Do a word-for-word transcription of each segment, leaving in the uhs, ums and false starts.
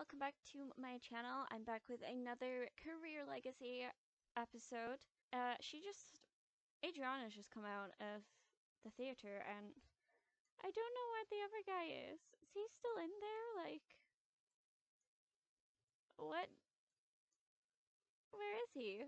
welcome back to my channel. I'm back with another Career Legacy episode. Uh, she just, Adriana's just come out of the theater, and I don't know where the other guy is. Is he still in there? Like, what? Where is he?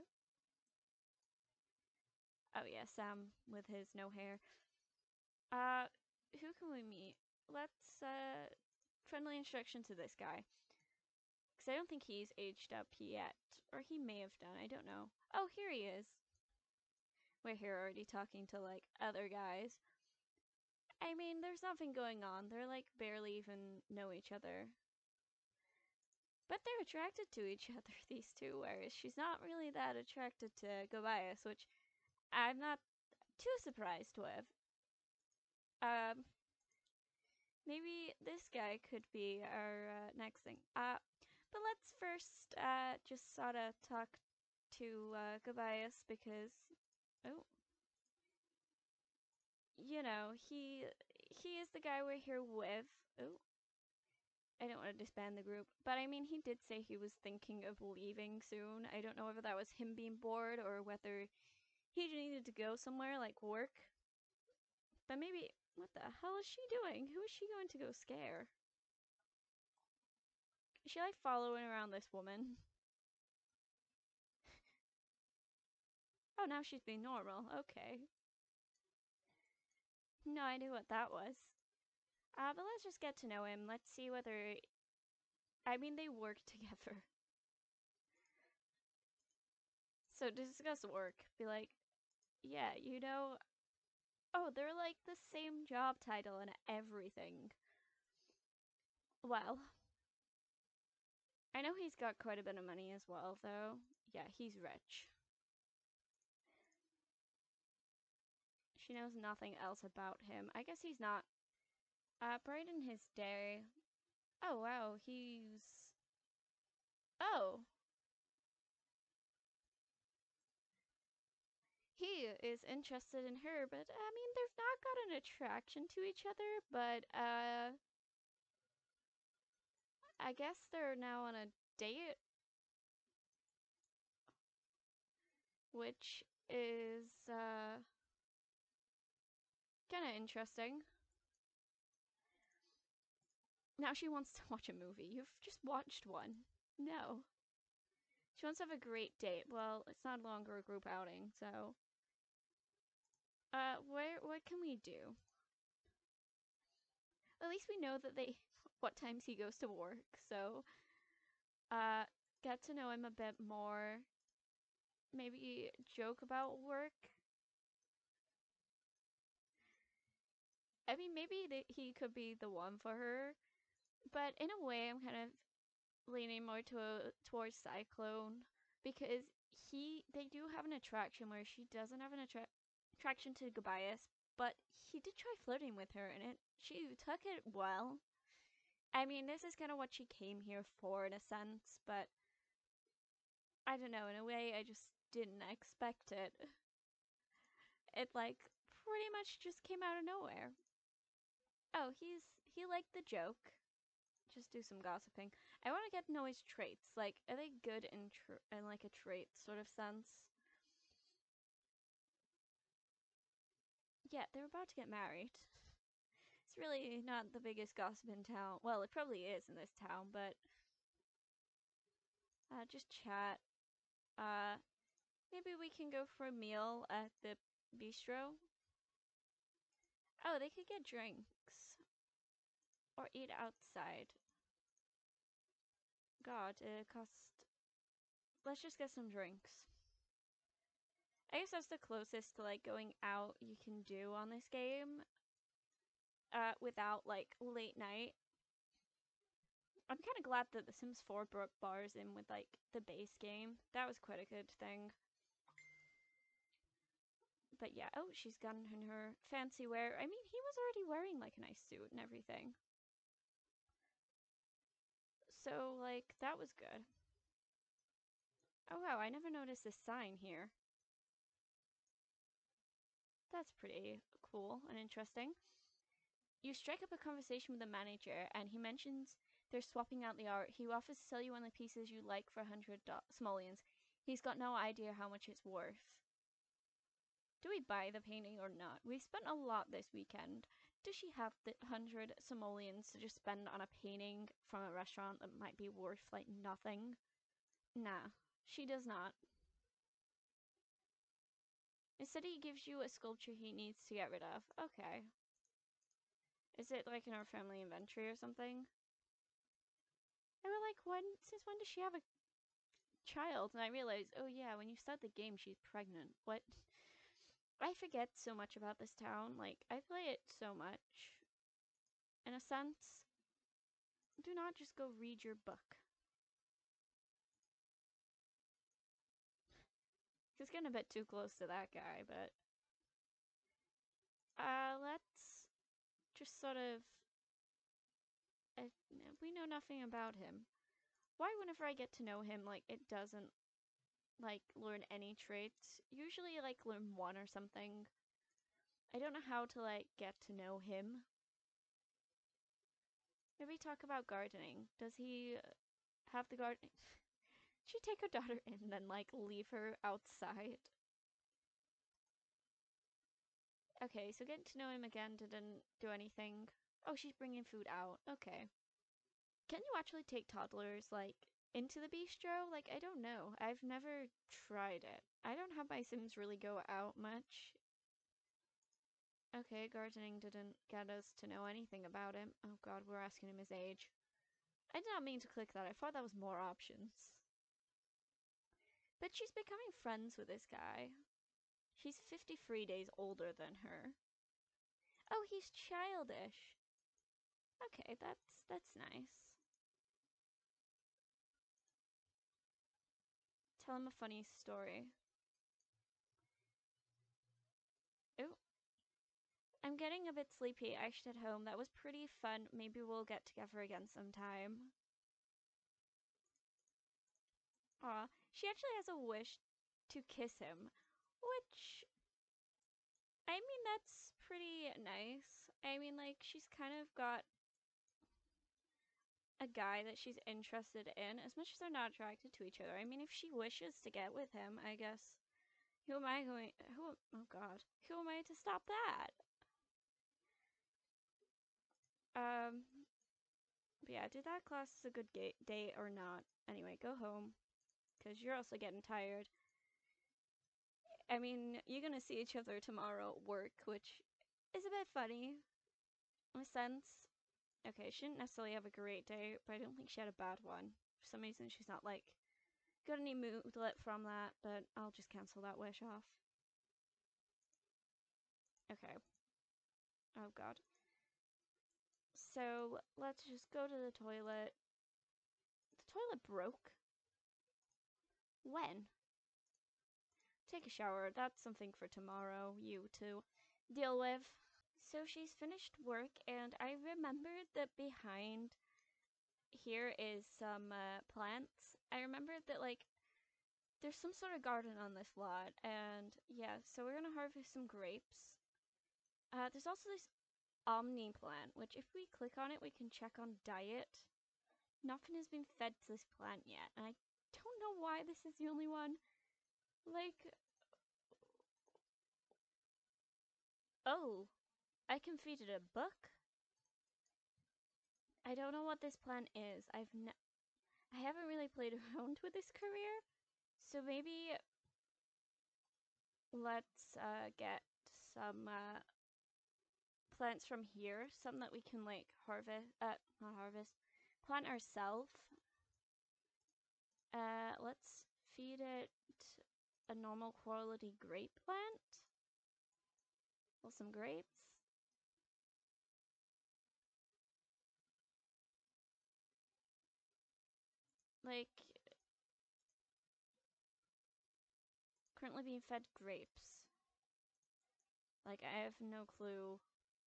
Oh yeah, Sam with his no hair. Uh, who can we meet? Let's, uh, friendly introduction to this guy. Because I don't think he's aged up yet. Or he may have done, I don't know. Oh, here he is. We're here already talking to, like, other guys. I mean, there's nothing going on. They're, like, barely even know each other. But they're attracted to each other, these two, whereas she's not really that attracted to Gobias, which I'm not too surprised with. Um, maybe this guy could be our uh, next thing. Uh, but let's first uh, just sort of talk to uh, Gobias because, oh, you know, he he is the guy we're here with. Oh, I don't want to disband the group, but I mean, he did say he was thinking of leaving soon. I don't know whether that was him being bored or whether he needed to go somewhere like work. But maybe, what the hell is she doing? Who is she going to go scare? Is she like following around this woman? Oh, now she's being normal. Okay. No idea what that was. Uh, but let's just get to know him. Let's see whether. I mean, they work together. So discuss work. Be like, yeah, you know. Oh, they're like the same job title and everything. Well, I know he's got quite a bit of money as well, though. Yeah, he's rich. She knows nothing else about him. I guess he's not. Uh, bright in his day. Oh, wow, he's. Oh! He is interested in her, but I mean, they've not got an attraction to each other, but, uh. I guess they're now on a date. Which is, uh. kinda interesting. Now she wants to watch a movie. You've just watched one. No. She wants to have a great date. Well, it's not longer a group outing, so. Uh, where, what can we do? At least we know that they, what times he goes to work, so. Uh, get to know him a bit more. Maybe joke about work. I mean, maybe they, he could be the one for her, but in a way, I'm kind of leaning more to towards Cyclone because he they do have an attraction where she doesn't have an attra- attraction to Gobias, but he did try flirting with her and it she took it well. I mean, this is kind of what she came here for in a sense, but I don't know, in a way I just didn't expect it. It like pretty much just came out of nowhere. Oh, he's he liked the joke. Just do some gossiping. I want to get to know his traits. Like, are they good in tr- in like a trait sort of sense? Yeah, they're about to get married. It's really not the biggest gossip in town. Well, it probably is in this town, but uh, just chat. Uh, maybe we can go for a meal at the bistro. Oh, they could get drinks or eat outside. God, it costs. Let's just get some drinks. I guess that's the closest to like going out you can do on this game. Uh, without like late night. I'm kind of glad that The Sims four brought bars in with like the base game. That was quite a good thing. But yeah, oh, she's gotten in her fancy wear. I mean, he was already wearing like a nice suit and everything. So like that was good. Oh wow, I never noticed this sign here. That's pretty cool and interesting. You strike up a conversation with the manager, and he mentions They're swapping out the art. He offers to sell you one of the pieces you like for a hundred simoleons. He's got no idea how much it's worth. Do we buy the painting or not? We spent a lot this weekend. Does she have the hundred simoleons to just spend on a painting from a restaurant that might be worth like nothing? Nah, she does not. Instead, he gives you a sculpture he needs to get rid of. Okay. Is it like in our family inventory or something? I was like, when? Since when does she have a child? And I realized, oh yeah, when you start the game, she's pregnant. What? I forget so much about this town. Like, I play it so much. In a sense, do not just go read your book. It's getting a bit too close to that guy, but uh, let's just sort of. Uh, we know nothing about him. Why, whenever I get to know him, like it doesn't like learn any traits? Usually, like learn one or something. I don't know how to like get to know him. Maybe talk about gardening. Does he have the garden? Should take her daughter in and then like leave her outside? Okay, so getting to know him again didn't do anything. Oh, she's bringing food out. Okay. Can you actually take toddlers like into the bistro? Like, I don't know. I've never tried it. I don't have my Sims really go out much. Okay, gardening didn't get us to know anything about him. Oh god, we're asking him his age. I did not mean to click that. I thought that was more options. But she's becoming friends with this guy. He's fifty-three days older than her. Oh, he's childish. Okay, that's that's nice. Tell him a funny story. Oh. I'm getting a bit sleepy. I should head home. That was pretty fun. Maybe we'll get together again sometime. Aw, she actually has a wish to kiss him, which, I mean, that's pretty nice. I mean, like, she's kind of got a guy that she's interested in, as much as they're not attracted to each other. I mean, if she wishes to get with him, I guess. Who am I going? Who? Oh God, who am I to stop that? Um. But yeah, did that class is a good date or not? Anyway, go home, cause you're also getting tired. I mean, you're gonna see each other tomorrow at work, which is a bit funny, in a sense. Okay, she didn't necessarily have a great day, but I don't think she had a bad one. For some reason, she's not like got any moodlet from that, but I'll just cancel that wish off. Okay. Oh god. So let's just go to the toilet. The toilet broke? When? Take a shower. That's something for tomorrow, you to deal with. So she's finished work, and I remembered that behind here is some uh, plants. I remembered that, like, there's some sort of garden on this lot, and yeah, so we're gonna harvest some grapes. Uh, there's also this Omni plant, which if we click on it, we can check on diet. Nothing has been fed to this plant yet, and I don't know why this is the only one. Like, oh, I can feed it a book? I don't know what this plant is. I've ne I haven't really played around with this career, so maybe let's uh, get some uh, plants from here, some that we can like harvest, uh, not harvest, plant ourselves. Uh, let's feed it a normal quality grape plant. Well, some grapes. Like, currently being fed grapes. Like, I have no clue.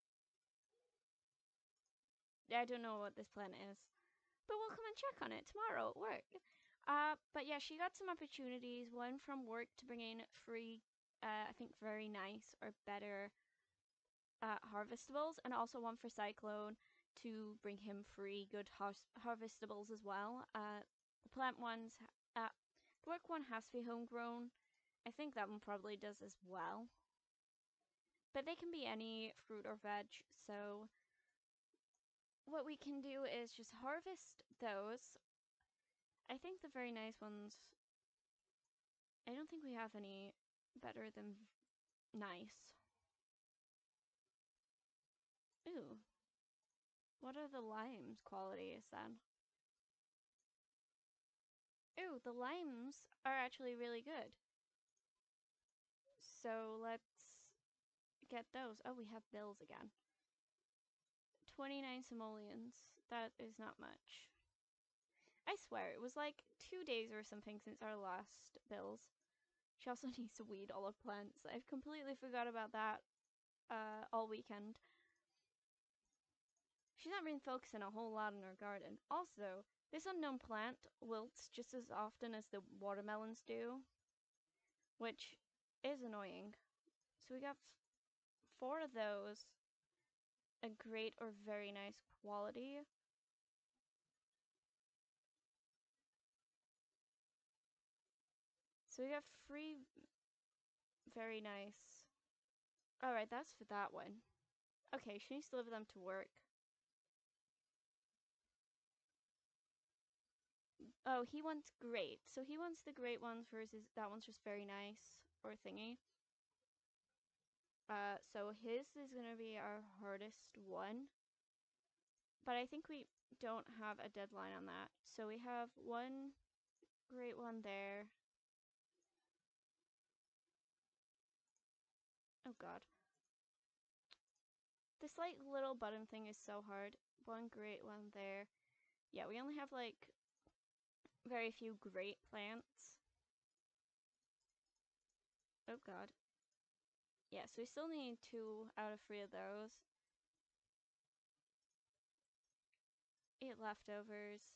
I don't know what this plant is. But we'll come and check on it tomorrow at work. Uh, but yeah, she got some opportunities. One from work to bring in free, uh, I think very nice or better uh, harvestables, and also one for Cyclone to bring him free good har harvestables as well. Uh, the plant ones, uh, the work one has to be homegrown. I think that one probably does as well. But they can be any fruit or veg, so what we can do is just harvest those. I think the very nice ones, I don't think we have any better than nice. Ooh. What are the limes qualities then? Ooh, the limes are actually really good. So let's get those. Oh, we have bills again. twenty-nine simoleons. That is not much. I swear, it was like two days or something since our last bills. She also needs to weed all her plants. I've completely forgot about that uh, all weekend. She's not been focusing a whole lot on her garden. Also, this unknown plant wilts just as often as the watermelons do, which is annoying. So we got four of those, a great or very nice quality. So we got free, very nice. Alright, that's for that one. Okay, she needs to deliver them to work. Oh, he wants great. So he wants the great ones versus that one's just very nice or thingy. Uh, so his is gonna be our hardest one. But I think we don't have a deadline on that. So we have one great one there. Oh god. This like little button thing is so hard. One great one there. Yeah, we only have like very few great plants. Oh god. Yeah, so we still need two out of three of those. Eight leftovers.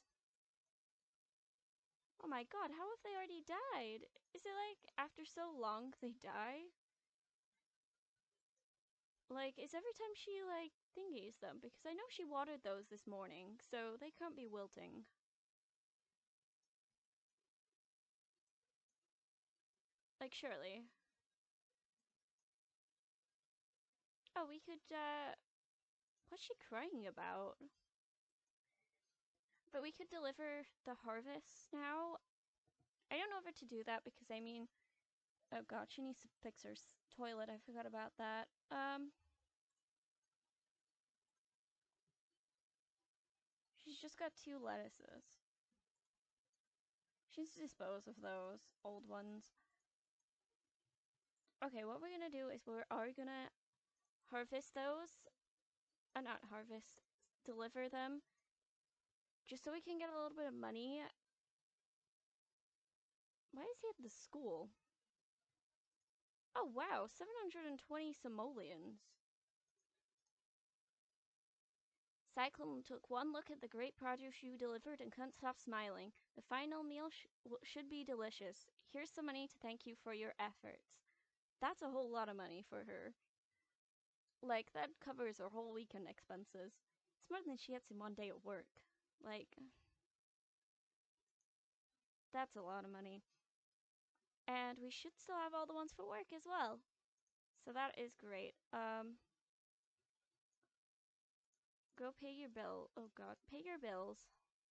Oh my god, how have they already died? Is it like after so long they die? Like, is every time she like thingies them? Because I know she watered those this morning, so they can't be wilting. Like, surely. Oh, we could, uh, what's she crying about? But we could deliver the harvest now. I don't know if to do that because, I mean, oh god, she needs to fix her toilet. I forgot about that. Um, she's just got two lettuces. She needs to dispose of those old ones. Okay, what we're gonna do is we are gonna harvest those. Uh, not harvest, deliver them. Just so we can get a little bit of money. Why is he at the school? Oh wow, seven hundred twenty simoleons. Cyclone took one look at the great produce you delivered and couldn't stop smiling. The final meal sh should be delicious. Here's some money to thank you for your efforts. That's a whole lot of money for her. Like, that covers her whole weekend expenses. It's more than she gets in one day at work. Like, that's a lot of money. And we should still have all the ones for work as well. So that is great. Um, go pay your bill. Oh god, pay your bills.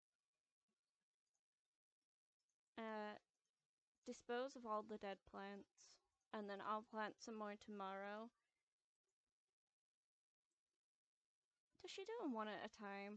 Uh, dispose of all the dead plants. And then I'll plant some more tomorrow. Does she do them one at a time?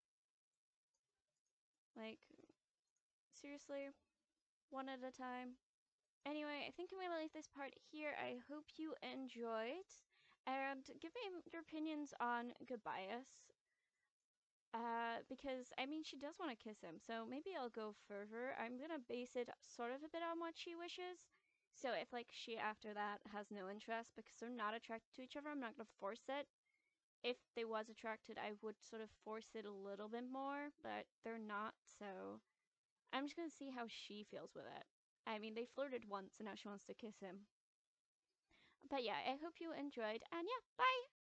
Like, seriously? One at a time? Anyway, I think I'm gonna leave this part here. I hope you enjoyed. And give me your opinions on Goodbias. Uh, because, I mean, she does want to kiss him, so maybe I'll go further. I'm gonna base it sort of a bit on what she wishes. So if, like, she after that has no interest because they're not attracted to each other, I'm not gonna force it. If they was attracted, I would sort of force it a little bit more, but they're not, so I'm just gonna see how she feels with it. I mean, they flirted once and now she wants to kiss him. But yeah, I hope you enjoyed, and yeah, bye!